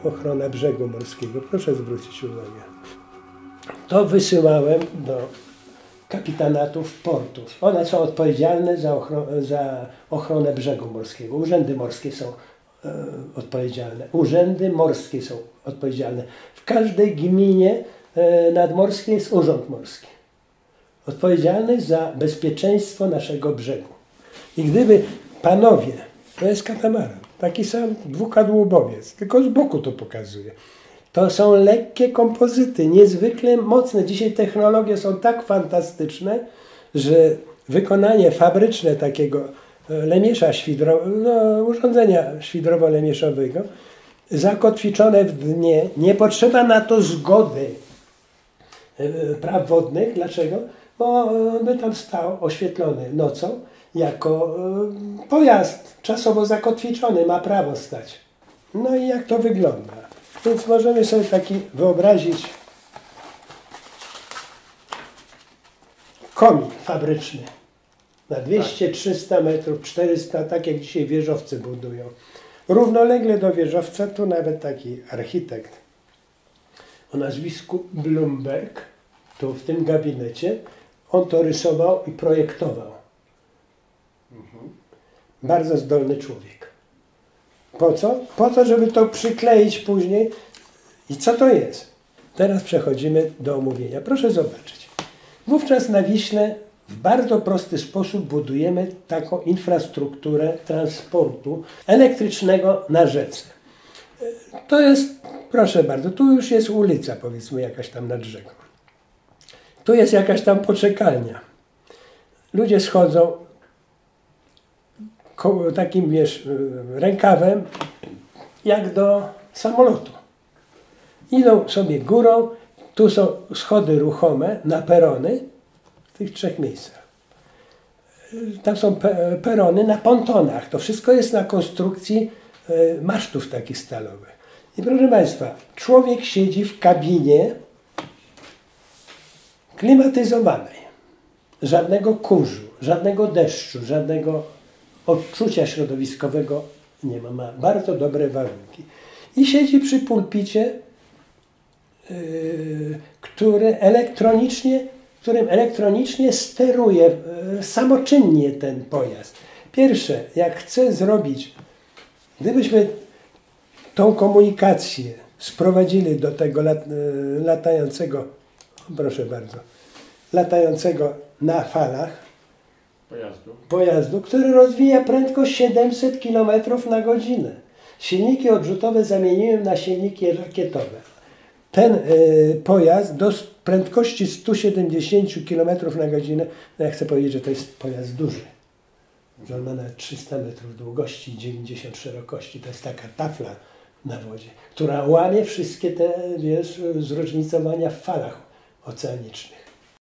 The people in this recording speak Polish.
ochrona brzegu morskiego. Proszę zwrócić uwagę. To wysyłałem do kapitanatów portów. One są odpowiedzialne za ochronę brzegu morskiego. Urzędy morskie są odpowiedzialne. Urzędy morskie są odpowiedzialne. W każdej gminie nadmorskiej jest urząd morski. Odpowiedzialny za bezpieczeństwo naszego brzegu. I gdyby panowie, to jest katamaran, taki sam dwukadłubowiec, tylko z boku to pokazuje. To są lekkie kompozyty, niezwykle mocne. Dzisiaj technologie są tak fantastyczne, że wykonanie fabryczne takiego lemiesza urządzenia świdrowo-lemieszowego, zakotwiczone w dnie, nie potrzeba na to zgody praw wodnych. Dlaczego? Bo on by tam stał oświetlony nocą jako pojazd czasowo zakotwiczony, ma prawo stać. No i jak to wygląda? Więc możemy sobie taki wyobrazić komin fabryczny na 200-300 metrów, 400, tak jak dzisiaj wieżowce budują. Równolegle do wieżowca, tu nawet taki architekt o nazwisku Blumberg, tu w tym gabinecie, on to rysował i projektował. Bardzo zdolny człowiek. Po co? Po to, żeby to przykleić później. I co to jest? Teraz przechodzimy do omówienia. Proszę zobaczyć. Wówczas na Wiśle w bardzo prosty sposób budujemy taką infrastrukturę transportu elektrycznego na rzece. To jest, proszę bardzo, tu już jest ulica, powiedzmy, jakaś tam nad rzeką. Tu jest jakaś tam poczekalnia. Ludzie schodzą takim, wiesz, rękawem, jak do samolotu. Idą sobie górą, tu są schody ruchome na perony w tych trzech miejscach. Tam są perony na pontonach. To wszystko jest na konstrukcji masztów takich stalowych. I proszę Państwa, człowiek siedzi w kabinie klimatyzowanej. Żadnego kurzu, żadnego deszczu, żadnego odczucia środowiskowego nie ma. Ma bardzo dobre warunki. I siedzi przy pulpicie, którym elektronicznie steruje samoczynnie ten pojazd. Pierwsze, jak chcę zrobić, gdybyśmy tą komunikację sprowadzili do tego latającego, proszę bardzo, latającego na falach pojazdu, który rozwija prędkość 700 km na godzinę. Silniki odrzutowe zamieniłem na silniki rakietowe. Ten pojazd do prędkości 170 km na godzinę, no ja chcę powiedzieć, że to jest pojazd duży. Że on ma nawet 300 metrów długości i 90 szerokości. To jest taka tafla na wodzie, która łamie wszystkie te, wiesz, zróżnicowania w falach oceanicznych.